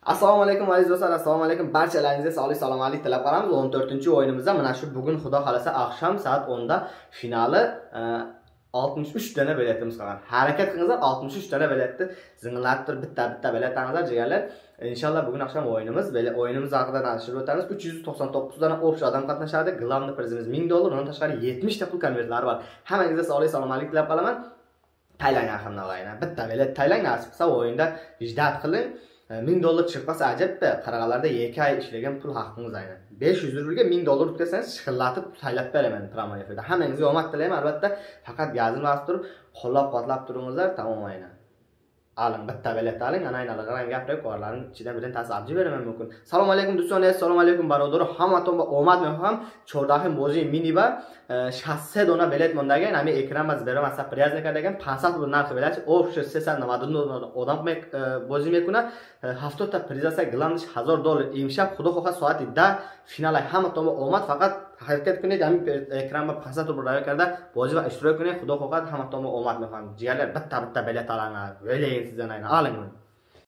Assalomu alaykum aziz do'stlar, assalomu alaykum. Barchalaringizga sog'lik, salomatlik tilab qolamiz. 14-o'yinimizda mana shu bugun xudo xolasa oqshom soat 10 da finali 63 dana biletimiz qolgan. Harakat qilingizlar, 63 dana biletni zinglatib bitta bilet olingizlar jigarlar. Inshaalloh bugun oqshom o'yinimiz haqida tanishib o'tamiz. 399 dana o'psh odam qatnashadi. Glavni prizimiz $1000, undan tashqari 70 ta pul konvertlari bor. Hammangizga sog'lik, salomatlik tilab qolaman. Taylang axirna o'yina. Bitta bilet taylang nasib qilsa o'yinda vijdat qiling. $1000 chiqmasa ajabda, qarag'alarda 2 oy ishlagan pul haqqingiz aynan. 500 rublga $1000 tutsangiz shig'illatib saylatib beraman promo efirda. Hammangizga omad tilayman, albatta. Faqat gazini bosib turib, qo'llab-quvvatlab turingizlar, tamom aynan. Aling bitta bilet aling, ana aynan gapirib, qo'rlarning ichidan birin tasavvur beraman mumkin. Assalomu alaykum do'stlar, assalomu alaykum barodar. Hammaton omad meham, chordahi mo'ji miniba, shasse dona bilet mondagan, nami ekran baz beram asa priyaznика degan 500 rubl narxi beradi. O'sha 399 odam bozi mekuna, 70 ta prizasa glandish $1000. Imshab xudo xohlasa soat 10 final hammaton omad, faqat harakat kunid ham ekran ba 500 rubl karda bozi va ishtirok kunid xudo xohlasa hammaton omad meham. Jigarlar bitta bilet alanglar. O'ylaysiz sizdan aynan. Aling.